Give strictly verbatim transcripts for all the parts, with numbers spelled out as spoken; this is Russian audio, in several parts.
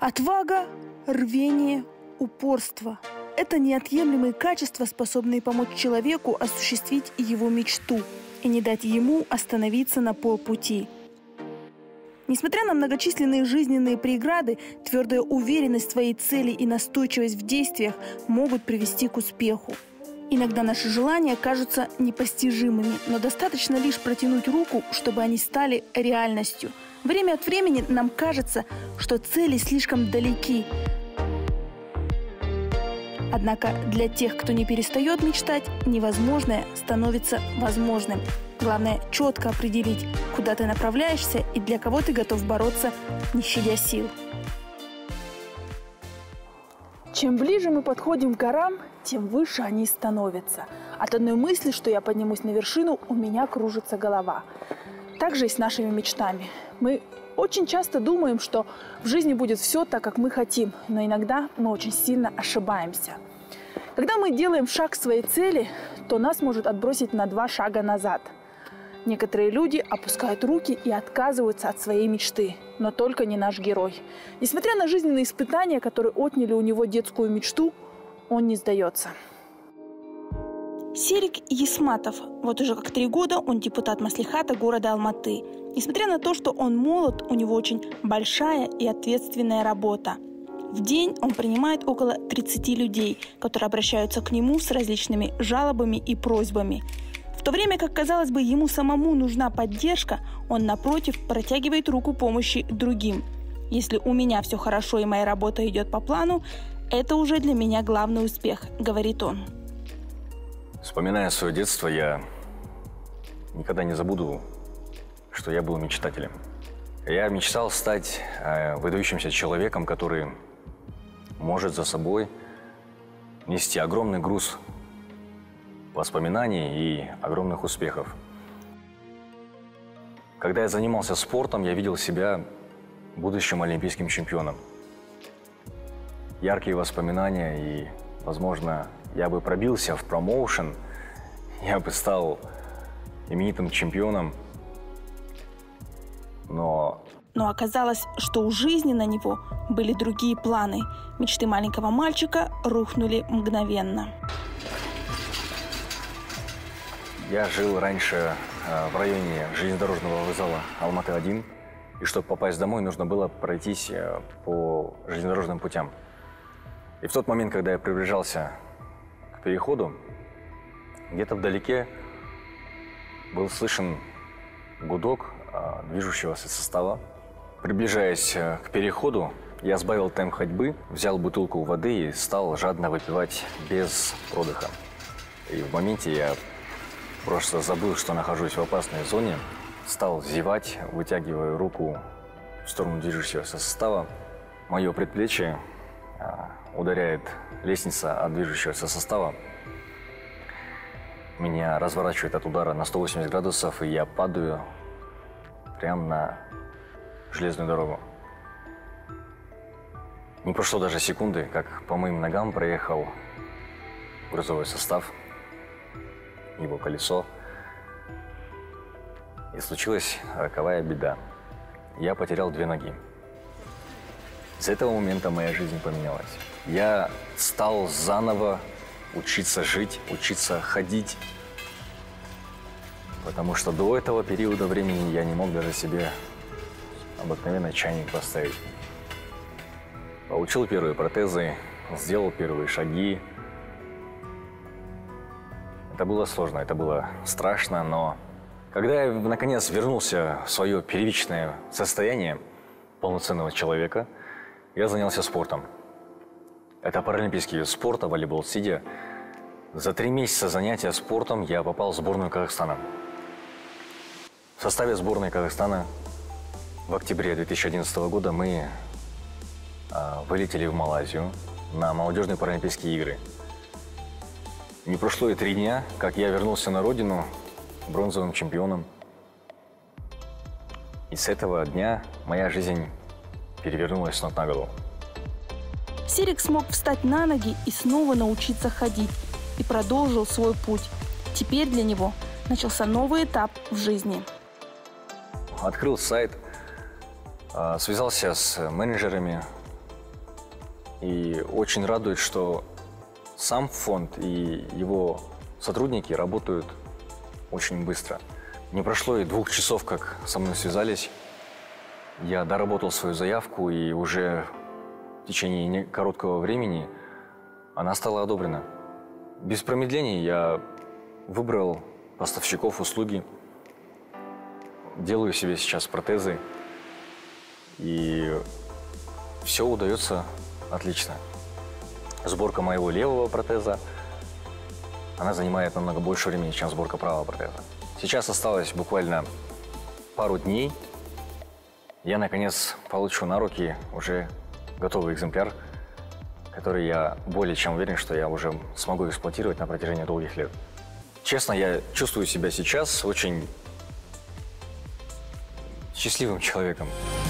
Отвага, рвение, упорство – это неотъемлемые качества, способные помочь человеку осуществить его мечту и не дать ему остановиться на полпути. Несмотря на многочисленные жизненные преграды, твердая уверенность в своей цели и настойчивость в действиях могут привести к успеху. Иногда наши желания кажутся непостижимыми, но достаточно лишь протянуть руку, чтобы они стали реальностью. Время от времени нам кажется, что цели слишком далеки. Однако для тех, кто не перестает мечтать, невозможное становится возможным. Главное – четко определить, куда ты направляешься и для кого ты готов бороться, не щадя сил. Чем ближе мы подходим к горам, тем выше они становятся. От одной мысли, что я поднимусь на вершину, у меня кружится голова. Так же и с нашими мечтами. Мы очень часто думаем, что в жизни будет все так, как мы хотим, но иногда мы очень сильно ошибаемся. Когда мы делаем шаг к своей цели, то нас может отбросить на два шага назад. Некоторые люди опускают руки и отказываются от своей мечты, но только не наш герой. Несмотря на жизненные испытания, которые отняли у него детскую мечту, он не сдается. Серик Есматов. Вот уже как три года он депутат маслихата города Алматы. Несмотря на то, что он молод, у него очень большая и ответственная работа. В день он принимает около тридцати людей, которые обращаются к нему с различными жалобами и просьбами. В то время как, казалось бы, ему самому нужна поддержка, он, напротив, протягивает руку помощи другим. Если у меня все хорошо и моя работа идет по плану, это уже для меня главный успех, говорит он. Вспоминая свое детство, я никогда не забуду, что я был мечтателем. Я мечтал стать э, выдающимся человеком, который может за собой нести огромный груз воспоминаний и огромных успехов. Когда я занимался спортом, я видел себя будущим олимпийским чемпионом. Яркие воспоминания, и, возможно, я бы пробился в промоушен, я бы стал именитым чемпионом, но... Но оказалось, что у жизни на него были другие планы. Мечты маленького мальчика рухнули мгновенно. Я жил раньше э, в районе железнодорожного вокзала Алматы один, и чтобы попасть домой, нужно было пройтись э, по железнодорожным путям. И в тот момент, когда я приближался к переходу, где-то вдалеке был слышен гудок э, движущегося состава. Приближаясь э, к переходу, я сбавил темп ходьбы, взял бутылку воды и стал жадно выпивать без продыха. И в моменте я просто забыл, что нахожусь в опасной зоне, стал зевать, вытягивая руку в сторону движущегося состава. Мое предплечье а, ударяет лестница от движущегося состава. Меня разворачивает от удара на сто восемьдесят градусов, и я падаю прямо на железную дорогу. Не прошло даже секунды, как по моим ногам проехал грузовой состав, его колесо, и случилась роковая беда. Я потерял две ноги. С этого момента моя жизнь поменялась. Я стал заново учиться жить, учиться ходить, потому что до этого периода времени я не мог даже себе обыкновенный чайник поставить. Получил первые протезы, сделал первые шаги. Это было сложно, это было страшно, но когда я наконец вернулся в свое первичное состояние полноценного человека, я занялся спортом. Это паралимпийский вид спорта, волейбол сидя. За три месяца занятия спортом я попал в сборную Казахстана. В составе сборной Казахстана в октябре две тысячи одиннадцатого года мы а, вылетели в Малайзию на молодежные паралимпийские игры. Не прошло и три дня, как я вернулся на родину бронзовым чемпионом. И с этого дня моя жизнь перевернулась с ног на голову. Серик смог встать на ноги и снова научиться ходить, и продолжил свой путь. Теперь для него начался новый этап в жизни. Открыл сайт, связался с менеджерами, И очень радует, что сам фонд и его сотрудники работают очень быстро. Не прошло и двух часов, как со мной связались. Я доработал свою заявку, и уже в течение короткого времени она стала одобрена. Без промедлений я выбрал поставщиков услуги, делаю себе сейчас протезы, и все удается отлично. Сборка моего левого протеза, она занимает намного больше времени, чем сборка правого протеза. Сейчас осталось буквально пару дней. Я, наконец, получу на руки уже готовый экземпляр, который я более чем уверен, что я уже смогу эксплуатировать на протяжении долгих лет. Честно, я чувствую себя сейчас очень счастливым человеком.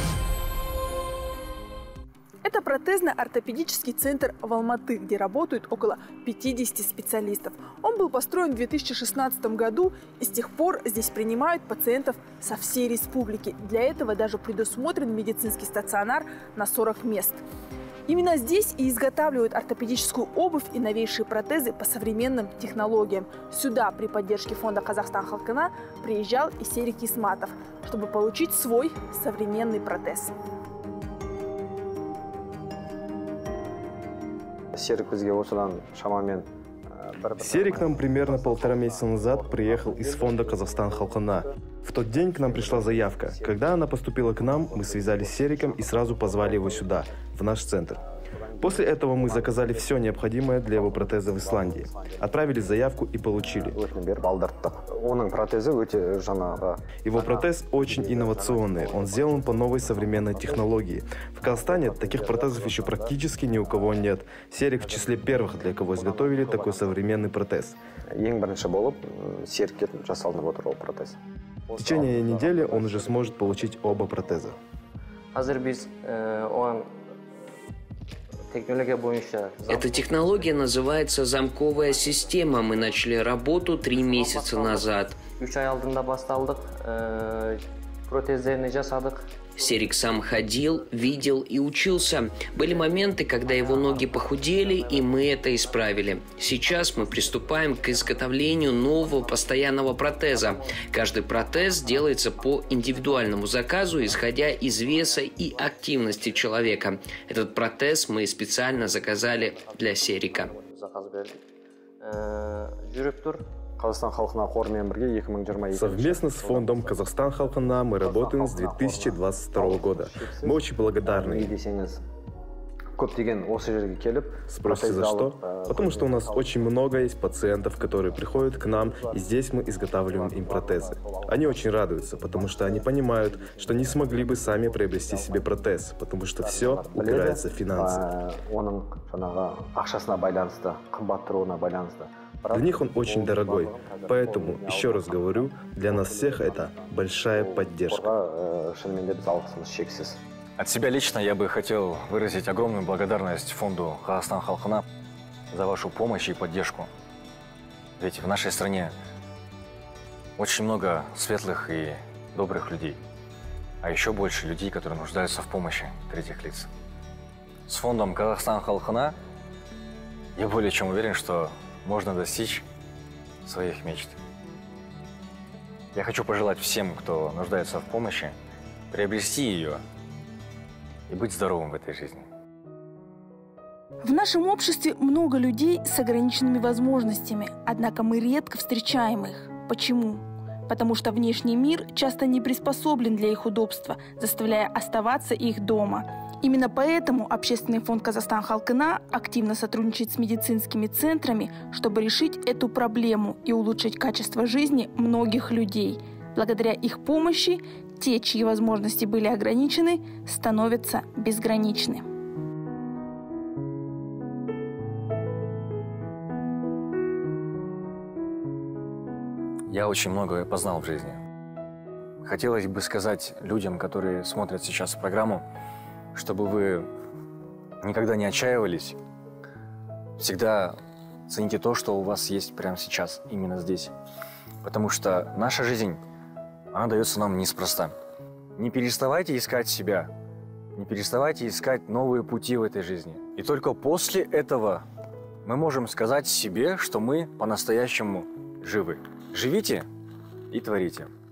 Это протезно-ортопедический центр в Алматы, где работают около пятидесяти специалистов. Он был построен в две тысячи шестнадцатом году, и с тех пор здесь принимают пациентов со всей республики. Для этого даже предусмотрен медицинский стационар на сорок мест. Именно здесь и изготавливают ортопедическую обувь и новейшие протезы по современным технологиям. Сюда при поддержке фонда «Казахстан халқына» приезжал и Серик Исматов, чтобы получить свой современный протез. Серик нам примерно полтора месяца назад приехал из фонда «Казахстан халқына». В тот день к нам пришла заявка. Когда она поступила к нам, мы связались с Сериком и сразу позвали его сюда, в наш центр. После этого мы заказали все необходимое для его протеза в Исландии. Отправили заявку и получили. Его протез очень инновационный. Он сделан по новой современной технологии. В Казахстане таких протезов еще практически ни у кого нет. Серик в числе первых, для кого изготовили такой современный протез. В течение недели он уже сможет получить оба протеза. Эта технология называется замковая система. Мы начали работу три месяца назад. Серик сам ходил, видел и учился. Были моменты, когда его ноги похудели, и мы это исправили. Сейчас мы приступаем к изготовлению нового постоянного протеза. Каждый протез делается по индивидуальному заказу, исходя из веса и активности человека. Этот протез мы специально заказали для Серика. Совместно с фондом «Казахстан халқына» мы работаем с две тысячи двадцать второго года. Мы очень благодарны. Спросите, за что? Потому что у нас очень много есть пациентов, которые приходят к нам, и здесь мы изготавливаем им протезы. Они очень радуются, потому что они понимают, что не смогли бы сами приобрести себе протез, потому что все упирается в финансы. Для них он очень дорогой, поэтому, еще раз говорю, для нас всех это большая поддержка. От себя лично я бы хотел выразить огромную благодарность фонду «Казахстан халқына» за вашу помощь и поддержку. Ведь в нашей стране очень много светлых и добрых людей, а еще больше людей, которые нуждаются в помощи третьих лиц. С фондом «Казахстан халқына» я более чем уверен, что можно достичь своих мечт. Я хочу пожелать всем, кто нуждается в помощи, приобрести ее и быть здоровым в этой жизни. В нашем обществе много людей с ограниченными возможностями, однако мы редко встречаем их. Почему? Потому что внешний мир часто не приспособлен для их удобства, заставляя оставаться их дома. Именно поэтому Общественный фонд «Казахстан халқына» активно сотрудничает с медицинскими центрами, чтобы решить эту проблему и улучшить качество жизни многих людей. Благодаря их помощи те, чьи возможности были ограничены, становятся безграничны. Я очень многое познал в жизни. Хотелось бы сказать людям, которые смотрят сейчас программу, чтобы вы никогда не отчаивались, всегда цените то, что у вас есть прямо сейчас, именно здесь. Потому что наша жизнь, она дается нам неспроста. Не переставайте искать себя, не переставайте искать новые пути в этой жизни. И только после этого мы можем сказать себе, что мы по-настоящему живы. Живите и творите.